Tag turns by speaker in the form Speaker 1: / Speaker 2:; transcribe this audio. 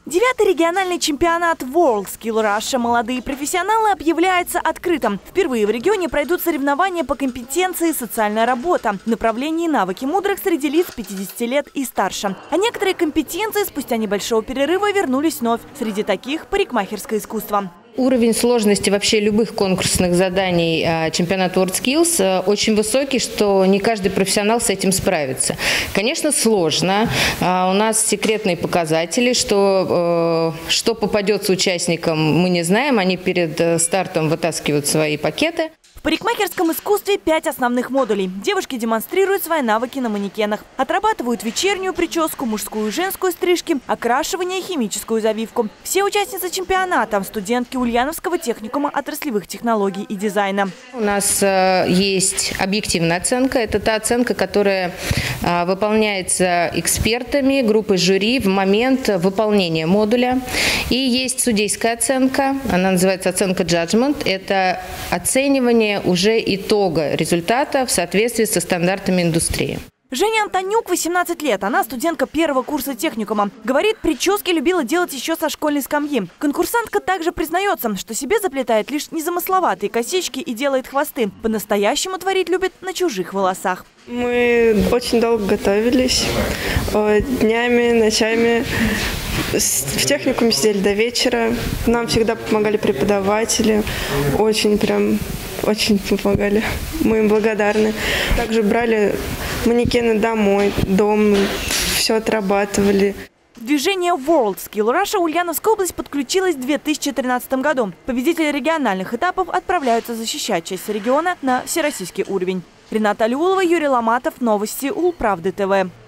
Speaker 1: 9-й региональный чемпионат WorldSkills Russia «Молодые профессионалы» объявляется открытым. Впервые в регионе пройдут соревнования по компетенции «Социальная работа» в направлении навыки мудрых среди лиц 50 лет и старше. А некоторые компетенции спустя небольшого перерыва вернулись вновь. Среди таких – парикмахерское искусство.
Speaker 2: Уровень сложности вообще любых конкурсных заданий чемпионата WorldSkills очень высокий, что не каждый профессионал с этим справится. Конечно, сложно. У нас секретные показатели, что попадется участникам, мы не знаем. Они перед стартом вытаскивают свои пакеты.
Speaker 1: В парикмахерском искусстве 5 основных модулей. Девушки демонстрируют свои навыки на манекенах. Отрабатывают вечернюю прическу, мужскую и женскую стрижки, окрашивание и химическую завивку. Все участницы чемпионата – студентки Ульяновского техникума отраслевых технологий и дизайна.
Speaker 2: У нас есть объективная оценка. Это та оценка, которая выполняется экспертами, группой жюри в момент выполнения модуля. И есть судейская оценка. Она называется оценка judgment. Это оценивание уже итога результата в соответствии со стандартами индустрии.
Speaker 1: Женя Антонюк, 18 лет. Она студентка первого курса техникума. Говорит, прически любила делать еще со школьной скамьи. Конкурсантка также признается, что себе заплетает лишь незамысловатые косички и делает хвосты. По-настоящему творить любит на чужих волосах.
Speaker 3: Мы очень долго готовились. Днями, ночами. В техникуме сидели до вечера. Нам всегда помогали преподаватели. Очень помогали. Мы им благодарны. Также брали манекены домой, дом, все отрабатывали.
Speaker 1: В движение WorldSkills Russia Ульяновская область подключилась в 2013 году. Победители региональных этапов отправляются защищать часть региона на всероссийский уровень. Рената Алиулова, Юрий Ломатов. Новости Улправды ТВ.